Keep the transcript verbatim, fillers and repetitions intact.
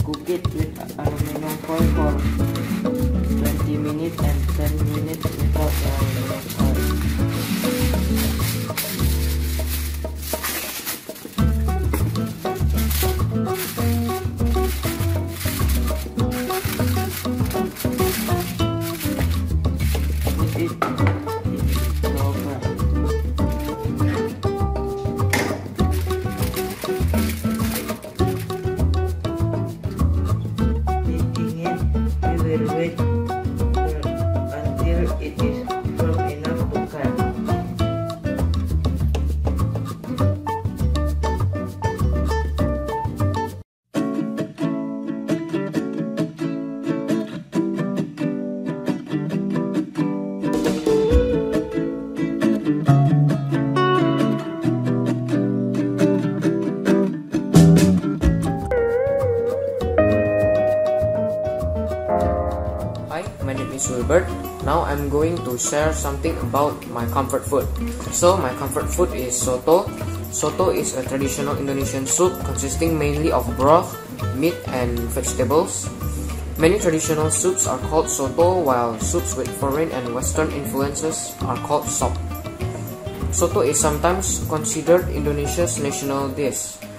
Cook it with aluminum foil for twenty minutes and ten minutes without aluminum foil. Put it in over. Heating it, we will wait until it is firm enough to cut. Hi, my name is Wilbert. Now I'm going to share something about my comfort food. So my comfort food is soto. Soto is a traditional Indonesian soup consisting mainly of broth, meat and vegetables. Many traditional soups are called soto, while soups with foreign and western influences are called sop. Soto is sometimes considered Indonesia's national dish.